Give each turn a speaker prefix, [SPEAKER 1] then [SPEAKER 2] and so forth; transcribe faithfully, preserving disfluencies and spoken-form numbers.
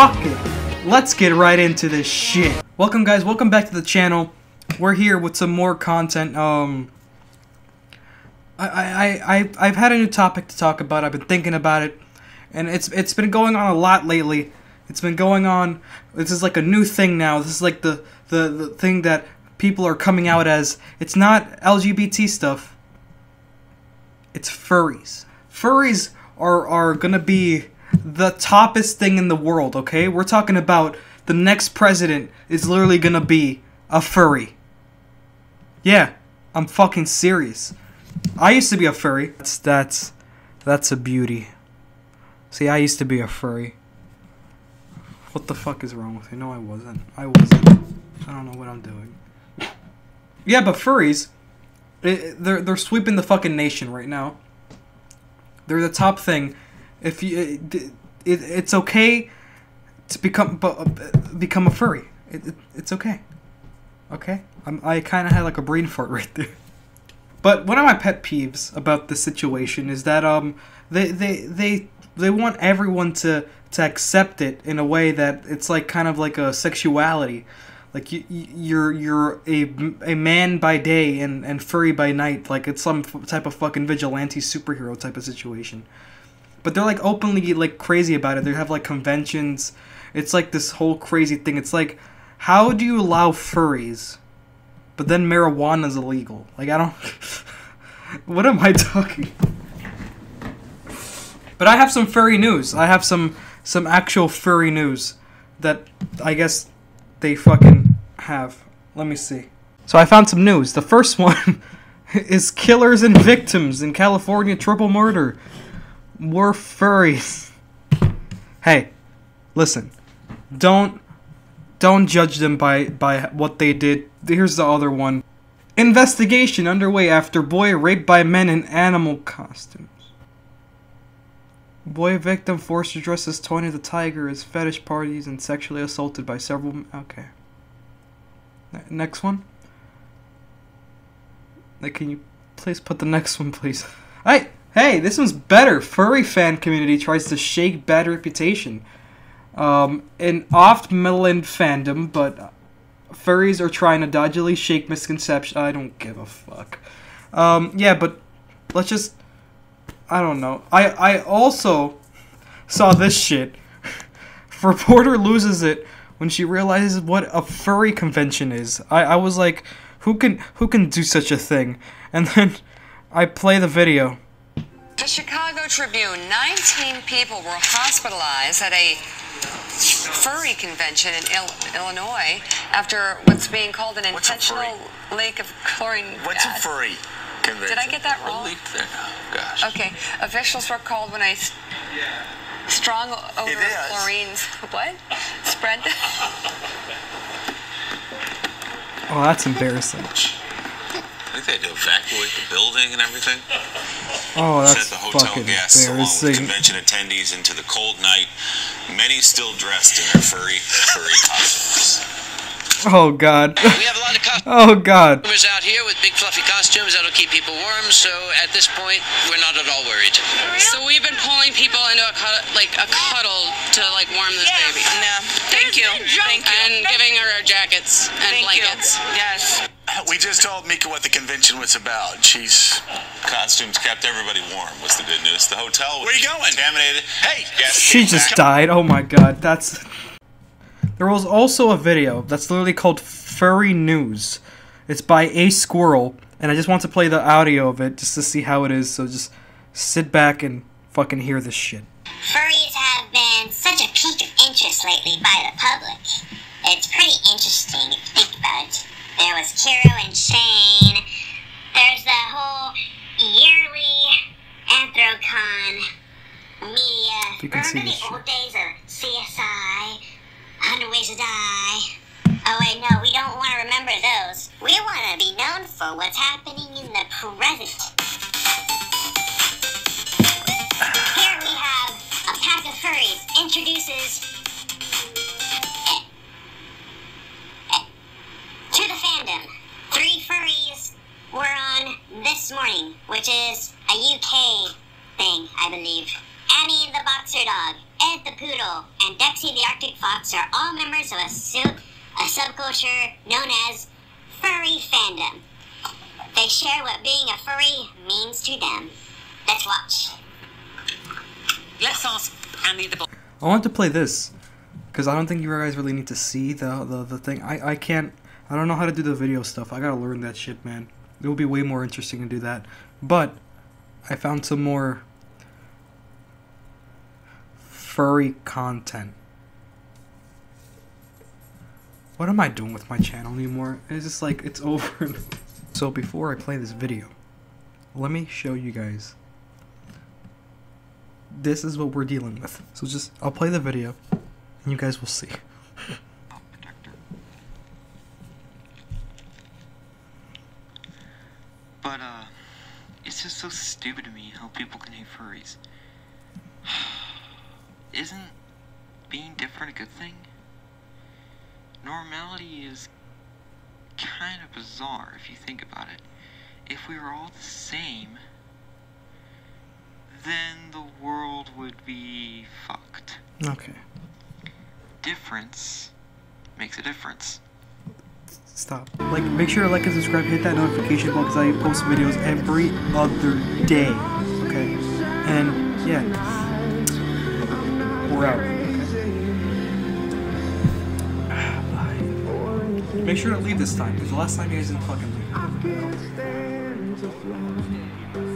[SPEAKER 1] fuck it. Let's get right into this shit. Welcome guys, welcome back to the channel. We're here with some more content. Um, I, I, I, I've had a new topic to talk about. I've been thinking about it, and it's it's been going on a lot lately. It's been going on. This is like a new thing now. This is like the the, the thing that people are coming out as. It's not L G B T stuff. It's furries. Furries are are gonna be the toppest thing in the world. Okay, we're talking about the next president is literally gonna be a furry. Yeah, I'm fucking serious. I used to be a furry. That's that's that's a beauty. See, I used to be a furry. What the fuck is wrong with me? No, I wasn't. I wasn't. I don't know what I'm doing. Yeah, but furries, it, they're they're sweeping the fucking nation right now. They're the top thing. If you, it, it, it's okay to become become a furry. It, it, it's okay. Okay, I'm, I kind of had like a brain fart right there. But one of my pet peeves about this situation is that um they they they they want everyone to to accept it in a way that it's like kind of like a sexuality, like you you're you're a a man by day and and furry by night, like it's some type of fucking vigilante superhero type of situation. But they're like openly like crazy about it. They have like conventions. It's like this whole crazy thing. It's like, how do you allow furries, but then marijuana's illegal? Like, I don't... What am I talking? But I have some furry news. I have some some actual furry news that I guess they fucking have. Let me see. So I found some news. The first one is killers and victims in California triple murder were furries. Hey, listen. Don't don't judge them by by what they did. Here's the other one. Investigation underway after boy raped by men in animal costumes. Boy victim forced to dress as Tony the Tiger as fetish parties and sexually assaulted by several... Okay. Next one. Like, can you please put the next one, please? Hey, hey, this one's better. Furry fan community tries to shake bad reputation. Um, an oft-millennial fandom, but furries are trying to dodgily shake misconception. I don't give a fuck. Um, yeah, but let's just... I don't know. I, I also saw this shit. Reporter loses it when she realizes what a furry convention is. I, I was like, who can who can do such a thing? And then I play the video.
[SPEAKER 2] The Chicago Tribune, nineteen people were hospitalized at a furry convention in Il Illinois after what's being called an intentional leak of chlorine
[SPEAKER 3] What's
[SPEAKER 2] gas.
[SPEAKER 3] a furry convention?
[SPEAKER 2] Did I get that wrong?
[SPEAKER 3] Leak there? Oh, gosh.
[SPEAKER 2] Okay. Officials were called when a st strong odor of chlorine what? Spread.
[SPEAKER 1] Oh, that's embarrassing.
[SPEAKER 3] I think they had to evacuate the building and everything.
[SPEAKER 1] Oh, that's
[SPEAKER 3] Sent the hotel
[SPEAKER 1] fucking
[SPEAKER 3] guests along with
[SPEAKER 1] embarrassing.
[SPEAKER 3] convention attendees into the cold night. Many still dressed in their furry, furry costumes.
[SPEAKER 1] Oh god.
[SPEAKER 4] We have a lot of costumes
[SPEAKER 1] Oh god.
[SPEAKER 4] out here with big fluffy costumes that'll keep people warm, so at this point, we're not at all worried.
[SPEAKER 5] So we've been pulling people into a cuddle, like a cuddle to like warm this
[SPEAKER 2] Yeah.
[SPEAKER 5] baby.
[SPEAKER 2] No. Thank you. Thank you.
[SPEAKER 5] And giving her our jackets and
[SPEAKER 2] Thank
[SPEAKER 5] blankets.
[SPEAKER 2] you. Yes.
[SPEAKER 6] We just told Mika what the convention was about. She's...
[SPEAKER 3] Costumes kept everybody warm was the good news. The hotel was
[SPEAKER 6] Where you going?
[SPEAKER 3] contaminated. Hey, guests
[SPEAKER 1] She
[SPEAKER 3] came
[SPEAKER 1] just
[SPEAKER 3] back.
[SPEAKER 1] died. Oh my god. That's... There was also a video that's literally called Furry News. It's by A Squirrel, and I just want to play the audio of it just to see how it is, so just sit back and fucking hear this shit.
[SPEAKER 7] Furries have been such a peak of interest lately by the public. It's pretty interesting if you think about it. There was Kiro and Shane. There's the whole yearly Anthrocon media.
[SPEAKER 1] You can see
[SPEAKER 7] Remember
[SPEAKER 1] this
[SPEAKER 7] the
[SPEAKER 1] shit.
[SPEAKER 7] old days of C S I? one hundred Ways to Die? Oh wait, no, we don't want to remember those. We want to be known for what's happening in the present. Here we have a pack of furries introduces eh, eh, to the fandom. Three furries were on this morning, which is a U K thing, I believe. Annie the boxer dog, Kenneth the Poodle, and Dexy the Arctic Fox are all members of a, su- a subculture known as furry fandom. They share what being a furry means to them. Let's watch.
[SPEAKER 2] Let's ask Andy the...
[SPEAKER 1] I want to play this because I don't think you guys really need to see the, the, the thing. I, I can't... I don't know how to do the video stuff. I gotta learn that shit, man. It will be way more interesting to do that. But I found some more furry content. What am I doing with my channel anymore? It's just like, it's over. So before I play this video, let me show you guys. This is what we're dealing with. So just, I'll play the video and you guys will see.
[SPEAKER 8] But, uh, it's just so stupid to me how people can hate furries. Isn't being different a good thing? Normality is kind of bizarre if you think about it. If we were all the same, then the world would be fucked.
[SPEAKER 1] Okay.
[SPEAKER 8] Difference makes a difference.
[SPEAKER 1] Stop. Like, make sure to like and subscribe, hit that notification bell because I post videos every other day. Okay? And, yeah. We're out. Okay? Make sure to leave this time because the last time you guys didn't fucking leave.